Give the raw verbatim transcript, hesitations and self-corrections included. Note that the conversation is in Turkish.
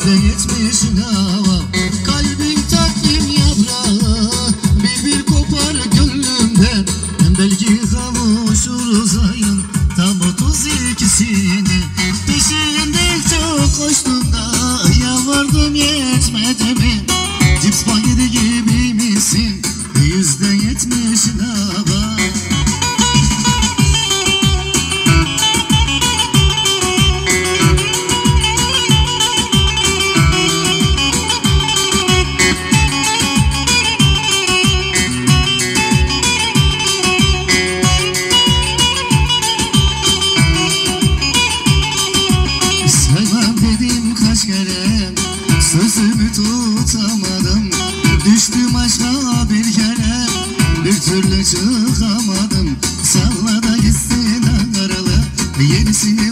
yüzde yetmişin hava. Kalbim takvim yaprağı, bir bir kopar gönlümden. Belki kavuşuruz ayın tam otuz ikisini. Peşinden çok koştum da yalvardım yetmedi mi? Cips paketi gibi misin? Yüzde yetmişin hava. Sözümü tutamadım, düştüm aşağı bir kere, bir türlü çıkamadım. Salla da gitsin Ankaralı, yenisini